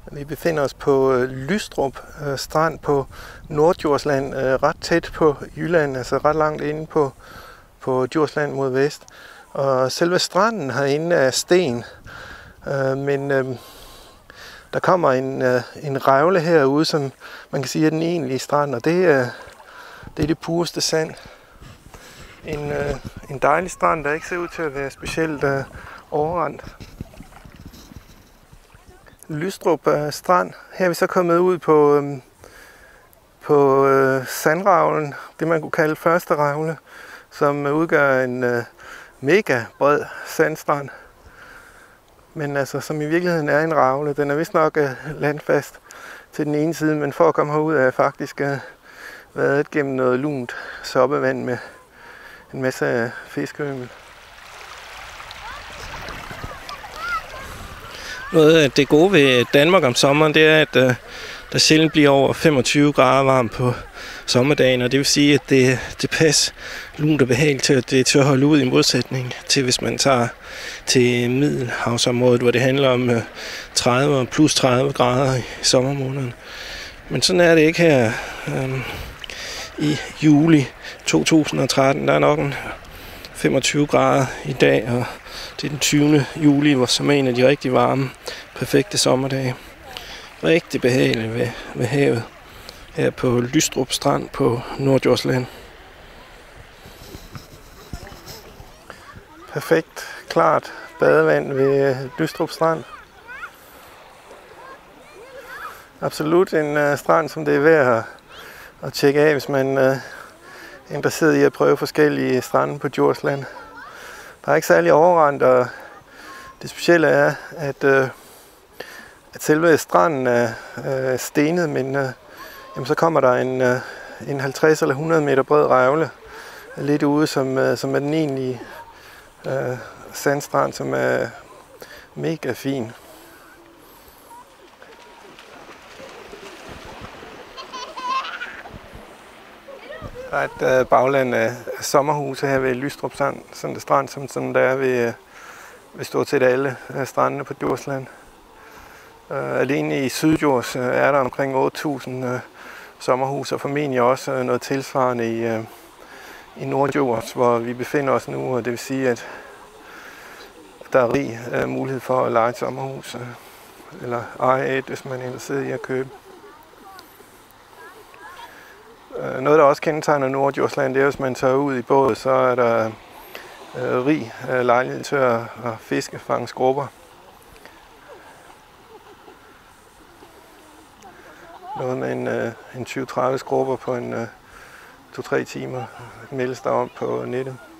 Vi befinder os på Lystrup strand på Norddjursland, ret tæt på Jylland, altså ret langt inde på Djursland mod vest. Og selve stranden herinde er sten, men der kommer en revle herude, som man kan sige er den egentlige strand, og det er det pureste sand. En dejlig strand, der ikke ser ud til at være specielt overrendt. Lystrup strand. Her er vi så kommet ud på sandravlen, det man kunne kalde første ravle, som udgør en mega bred sandstrand. Men altså, som i virkeligheden er en ravle. Den er vist nok landfast til den ene side, men for at komme herud er faktisk været gennem noget lunt soppevand med en masse fiskeyngel. Noget af det gode ved Danmark om sommeren, det er, at der sjældent bliver over 25 grader varmt på sommerdagen, og det vil sige, at det passer lunt og behageligt til, at det er til at holde ud i modsætning til, hvis man tager til Middelhavsområdet, hvor det handler om 30 og plus 30 grader i sommermånederne. Men sådan er det ikke her i juli 2013. Der er nok en 25 grader i dag, og det er den 20. juli, som er en af de rigtig varme, perfekte sommerdage. Rigtig behageligt ved havet her på Lystrup strand på Norddjursland. Perfekt, klart badevand ved Lystrup strand. Absolut en strand, som det er værd at tjekke af, hvis man er interesseret i at prøve forskellige strande på Djursland. Der er ikke særlig overrendt, og det specielle er, at selve stranden er stenet, men jamen, så kommer der en 50 eller 100 meter bred revle lidt ude, som er den egentlige sandstrand, som er mega fin. Der er et bagland af sommerhuse her ved Lystrup strand, som der er ved stort set alle strandene på Djursland. Alene i Syddjurs er der omkring 8.000 sommerhuse, og formentlig også noget tilsvarende i Norddjurs, hvor vi befinder os nu, og det vil sige, at der er rig mulighed for at leje et sommerhus, eller eje et, hvis man er interesseret i at købe. Noget, der også kendetegner Norddjursland, det er, hvis man tager ud i båd, så er der rig lejlighed til at fiske, fange skrubber. Noget med en 20-30 skrubber på en 2-3 timer meldes der om på nettet.